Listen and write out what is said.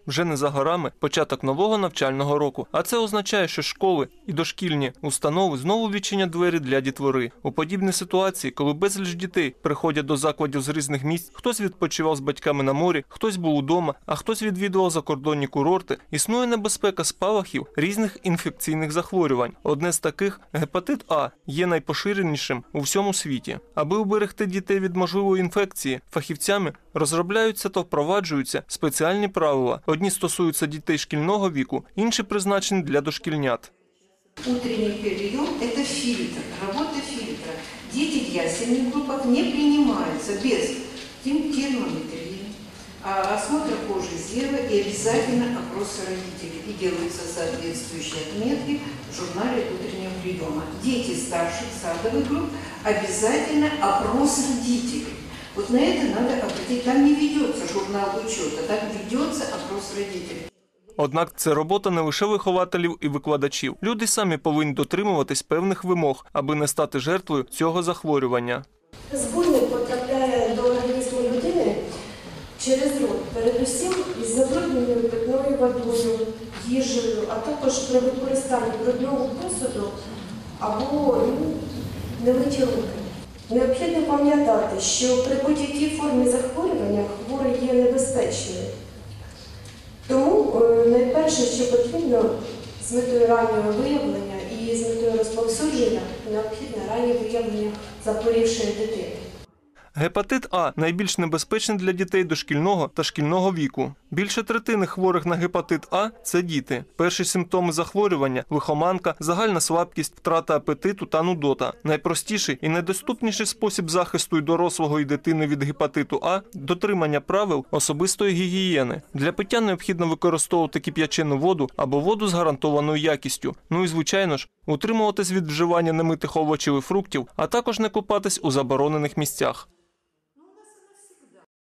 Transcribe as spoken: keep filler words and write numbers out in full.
Вже не за горами початок нового навчального року. А це означає, що школи і дошкільні установи знову відчинять двері для дітвори. У подібній ситуації, коли безліч дітей приходять до закладів з різних місць, хтось відпочивав з батьками на морі, хтось був удома, а хтось відвідував закордонні курорти, існує небезпека спалахів різних інфекційних захворювань. Одне з таких – гепатит А, є найпоширенішим у всьому світі. Аби уберегти дітей від можливої інфекції, фахівцями розробляються та впроваджуються спеціальні правила. Одні стосуються дітей шкільного віку, інші призначені для дошкільнят. Утренний прием – это фильтр, работа фильтра. Дети в ясельных группах не принимаются без термометрии, осмотра кожи зева и обязательно опроса родителей. И делаются соответствующие отметки в журнале утреннего приема. Дети старших садовых групп обязательно опрос родителей. Вот на это надо обратить. Там не ведется журнал учета, там ведется опрос родителей. Однак це робота не лише вихователів і викладачів. Люди самі повинні дотримуватись певних вимог, аби не стати жертвою цього захворювання. Збудник потрапляє до організму людини через рот, передусім із забрудненою питною водою, їжею, а також при використанні брудного посуду або ну, немиті руки. Необхідно пам'ятати, що при будь-якій формі захворювання хворий є небезпечною. Тому найперше, що потрібно з метою раннього виявлення і з метою розповсюдження, необхідне раннє виявлення захворівшої дитини. Гепатит А найбільш небезпечний для дітей дошкільного та шкільного віку. Більше третини хворих на гепатит А – це діти. Перші симптоми захворювання – лихоманка, загальна слабкість, втрата апетиту та нудота. Найпростіший і найдоступніший спосіб захисту і дорослого, і дитини від гепатиту А – дотримання правил особистої гігієни. Для пиття необхідно використовувати кип'ячену воду або воду з гарантованою якістю. Ну і, звичайно ж, утримуватись від вживання немитих овочів і фруктів, а також не купатись у заборонених місцях.